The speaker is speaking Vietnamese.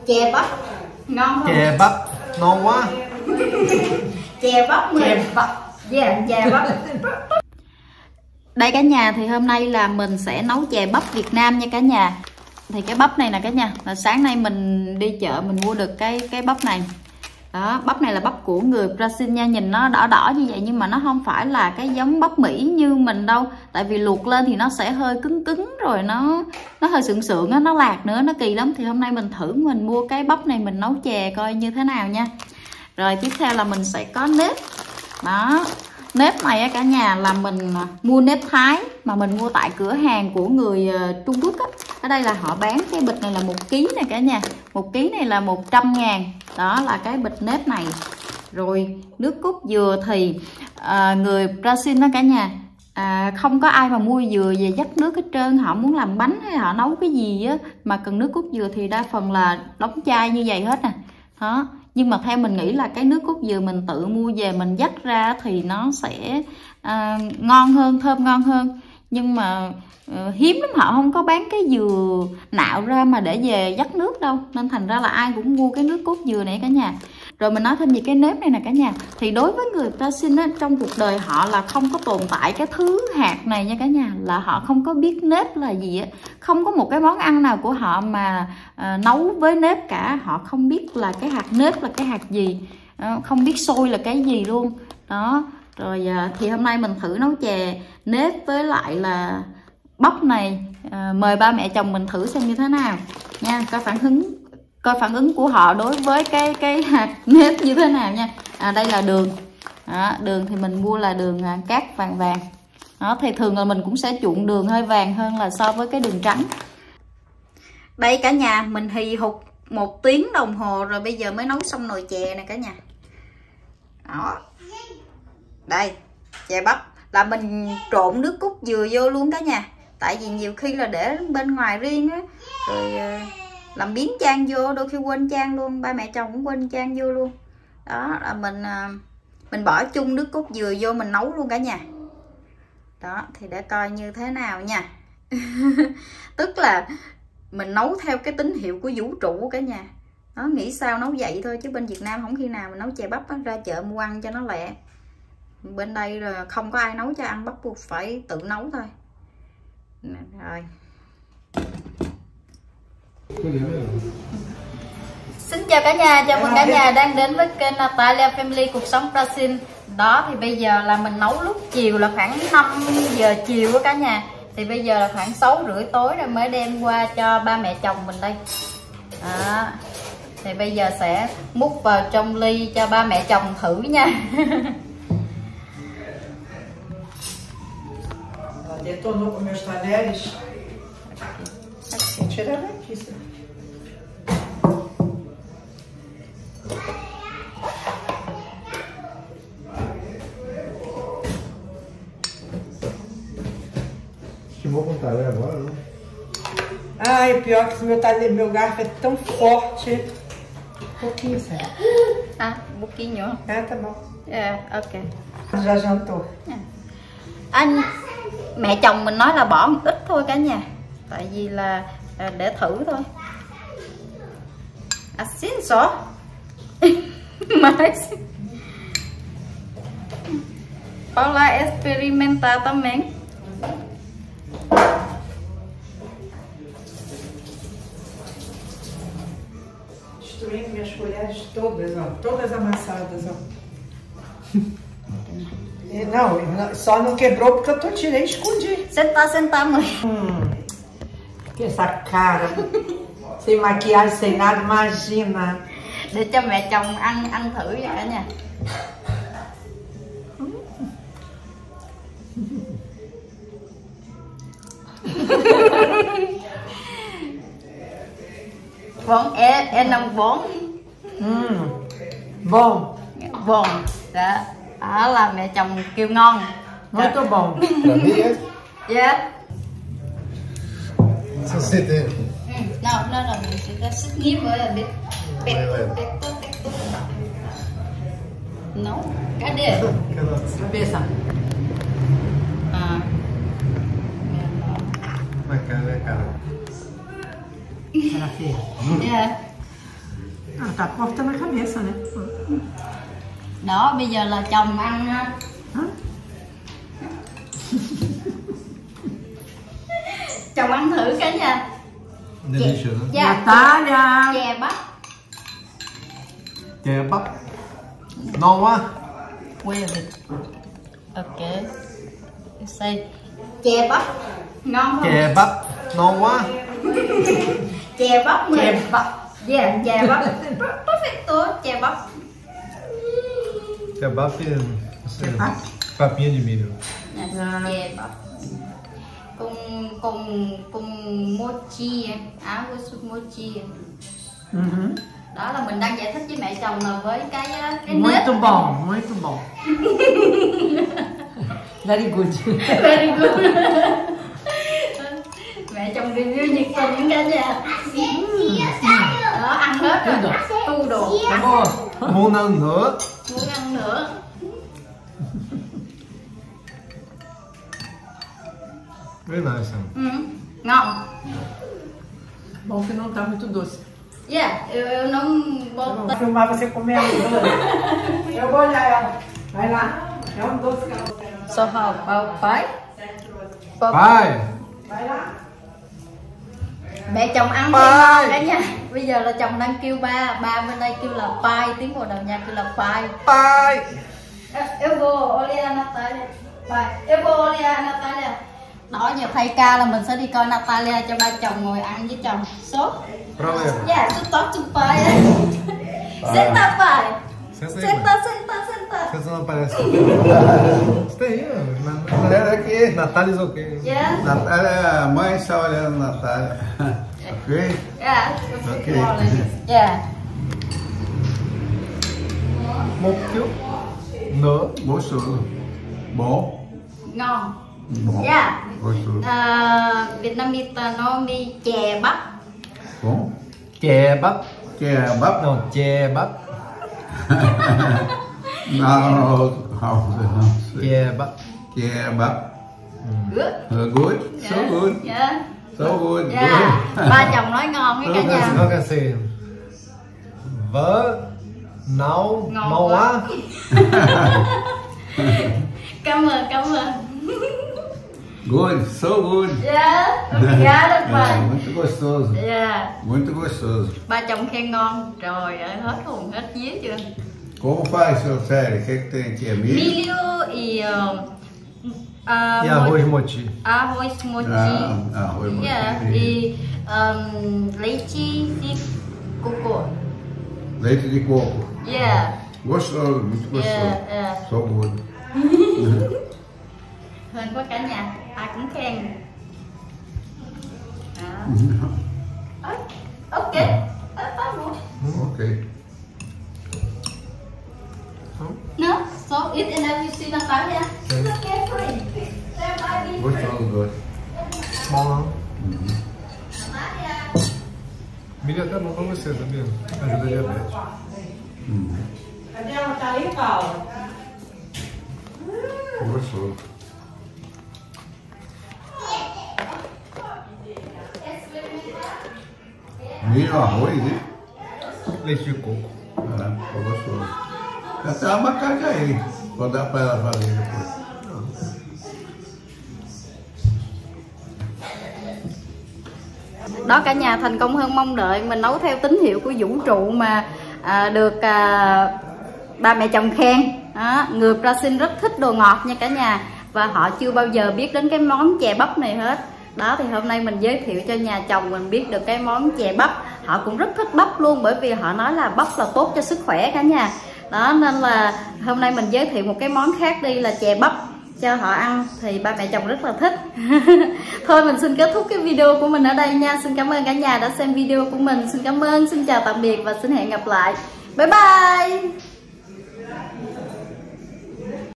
Chè bắp ngon không? Chè bắp ngon quá. Chè bắp mình. Chè bắp. Yeah, chè bắp. Đây cả nhà, thì hôm nay là mình sẽ nấu chè bắp Việt Nam nha cả nhà. Thì cái bắp này nè cả nhà, là sáng nay mình đi chợ mình mua được cái bắp này. Đó, bắp này là bắp của người Brazil nha, nhìn nó đỏ đỏ như vậy nhưng mà nó không phải là cái giống bắp Mỹ như mình đâu. Tại vì luộc lên thì nó sẽ hơi cứng cứng rồi nó hơi sượng sượng á, nó lạc nữa, nó kỳ lắm. Thì hôm nay mình thử mình mua cái bắp này mình nấu chè coi như thế nào nha. Rồi tiếp theo là mình sẽ có nếp. Đó, nếp này cả nhà là mình mua nếp Thái mà mình mua tại cửa hàng của người Trung Quốc á. Ở đây là họ bán cái bịch này là 1 kg này cả nhà, 1 kg này là 100.000. Đó là cái bịch nếp này. Rồi nước cốt dừa thì người Brazil đó cả nhà, không có ai mà mua dừa về vắt nước hết trơn. Họ muốn làm bánh hay họ nấu cái gì á mà cần nước cốt dừa thì đa phần là đóng chai như vậy hết nè. Đó, nhưng mà theo mình nghĩ là cái nước cốt dừa mình tự mua về mình vắt ra thì nó sẽ ngon hơn, thơm ngon hơn. Nhưng mà hiếm lắm, họ không có bán cái dừa nạo ra mà để về vắt nước đâu, nên thành ra là ai cũng mua cái nước cốt dừa này cả nhà. Rồi mình nói thêm về cái nếp này nè cả nhà, thì đối với người Brazil á, trong cuộc đời họ là không có tồn tại cái thứ hạt này nha cả nhà, là họ không có biết nếp là gì á. Không có một cái món ăn nào của họ mà nấu với nếp cả. Họ không biết là cái hạt nếp là cái hạt gì, không biết xôi là cái gì luôn. Đó, rồi thì hôm nay mình thử nấu chè nếp với lại là bắp này. Mời ba mẹ chồng mình thử xem như thế nào nha, coi phản ứng của họ đối với cái hạt nếp như thế nào nha. Đây là đường. Đó, đường thì mình mua là đường cát vàng vàng. Đó, thì thường là mình cũng sẽ chuộng đường hơi vàng hơn là so với cái đường trắng. Đây cả nhà, mình hì hục 1 tiếng đồng hồ rồi bây giờ mới nấu xong nồi chè nè cả nhà. Đó, đây chè bắp là mình trộn nước cốt dừa vô luôn cả nhà. Tại vì nhiều khi là để bên ngoài riêng á, rồi làm biến chan vô, đôi khi quên chan luôn, ba mẹ chồng cũng quên chan vô luôn. Đó là mình bỏ chung nước cốt dừa vô mình nấu luôn cả nhà. Đó thì để coi như thế nào nha. Tức là mình nấu theo cái tín hiệu của vũ trụ cả nhà. Nó nghĩ sao nấu vậy thôi, chứ bên Việt Nam không khi nào mình nấu chè bắp á, ra chợ mua ăn cho nó lẹ. Bên đây là không có ai nấu cho ăn, bắt buộc phải tự nấu thôi. Rồi. Xin chào cả nhà, chào mừng cả nhà đang đến với kênh Natalia Family cuộc sống Brazil. Đó thì bây giờ là mình nấu lúc chiều là khoảng 5 giờ chiều cả nhà. Thì bây giờ là khoảng 6 rưỡi tối rồi mới đem qua cho ba mẹ chồng mình đây. Đó. Thì bây giờ sẽ múc vào trong ly cho ba mẹ chồng thử nha. Detonou com meus talheres. Tira daqui. Estimou com talher agora, não? Ai, pior que meu talher, meu garfo é tão forte. Pouquinho, sério. Un poquinho. Tá bom. Ok. Já jantou. Mẹ chồng mình nói là bỏ một ít thôi cả nhà, tại vì là để thử thôi. Assim só. Mas Paula experimentar também. Destruindo minhas colheres todas, ó. Todas amassadas, ó. Não, só não quebrou porque eu tirei e escondi. Sentar, mãe. Que essa cara. Sem maquiagem, sem nada, imagina. Để cho mẹ chồng ăn thử vậy cả nhà. Bom, é não bom? Bom. Bom. Đó. Đó là mẹ chồng kêu ngon. Muito bom. Pra mim é? Yeah. Você tem. Não, você tá se nível, Não? Cadê? Cabeça. Vai, cara. Era feia. Yeah. Ah, tá porta na cabeça, né? Đó, bây giờ là chồng ăn ha. Hả? Chồng ăn thử cả nhà. Delicious. Dạ, Natália! chè bắp. Chè bắp. Ngon quá. Where is it? Okay. You say chè bắp. Ngon không? Chè bắp. Ngon quá. Chè bắp mình. Chè bắp. Yeah, chè bắp. Perfecto, chè bắp. Chè bắp thì Chè bắp. papinha de milho. Nè, chè bắp. Cùng mochi, áo với súp mochi. Đó là mình đang giải thích với mẹ chồng là với cái nếp. Muito bom, muito bom. Very good. Very good. Mẹ chồng review nhiệt tình cả nhà. Đó, ăn hết rồi. Tu đồ. Muốn ăn nữa. Muốn ăn nữa. Very nice. Ngon. Bom que não tá muito doce. Yeah, eu não vou. Vou filmar você comendo. Eu vou olhar ela. Vai lá. É doce que ela tem. So how about pie? Bye. Vai lá. Mẹ chồng ăn thì ngon cả nhà. Bây giờ là chồng đang kêu ba bên đây kêu là pie, tiếng Bồ Đào Nha kêu là pie. Bye. Eu vou olhar Natália. Vai. Eu vou olhar Natália. Đó, giờ thay ca là mình sẽ đi coi Natália cho ba chồng ngồi ăn với chồng. Sốt. Problema. Yeah, tu tốt tu pai. Senta pai. Senta aí. Senta, senta, senta. Você não aparece. Você tem aí, Galera aqui. Natália is okay. Yeah. Natália, a mãe está olhando a Natália. Ok? Yeah. Ok. Yeah. Một chút nữa. Gostoso. Bom. Ngon. Bom. Yeah. Gostoso. Vietnamita nó đi chè bắp. Bom. Chè bắp. Chè bắp. Não, chè bắp. Não sei. Chè bắp. Chè bắp. Good. Good. So Yeah. good. Yeah. So good. Yeah. Ba chồng nói ngon với cả nhà. Não quer ser. Vợ nấu Ngon ngon quá. quá. Cảm ơn. Good. So good. Yeah. Obrigada, pai. Muito gostoso. Yeah. Muito gostoso. Ba chồng khen ngon. Trời ơi, hết hồn hết vía chưa? Como faz, seu Sério? O que que tem aqui? É milho? Milho e E arroz moti. arroz mochi. Arroz mochi. Yeah. E leite de coco. Leite de coco. Yeah. Gostoso, muito gostoso. Yeah. So good. Hên quá cả nhà, ai cũng khen. Ok. Ok. No, so eat and have you seen Natalia? Okay, free. Say bye. Gostoso, good. Bom não? Natalia. Milho até bom pra você, sabia? Ajuda a diabetes. Cadê ela? Tá aí, Paula? Gostoso. Milho, arroz, né? Leite de coco. Ficou gostoso. Até uma abacate aí. Vou dar pra ela fazer depois. Đó cả nhà, thành công hơn mong đợi. Mình nấu theo tín hiệu của vũ trụ mà được ba mẹ chồng khen. Đó, người Brazil rất thích đồ ngọt nha cả nhà. Và họ chưa bao giờ biết đến cái món chè bắp này hết. Đó thì hôm nay mình giới thiệu cho nhà chồng mình biết được cái món chè bắp. Họ cũng rất thích bắp luôn, bởi vì họ nói là bắp là tốt cho sức khỏe cả nhà. Đó nên là hôm nay mình giới thiệu một cái món khác đi là chè bắp cho họ ăn, thì ba mẹ chồng rất là thích. Thôi mình xin kết thúc cái video của mình ở đây nha. Xin cảm ơn cả nhà đã xem video của mình. Xin cảm ơn, xin chào tạm biệt và xin hẹn gặp lại. Bye bye.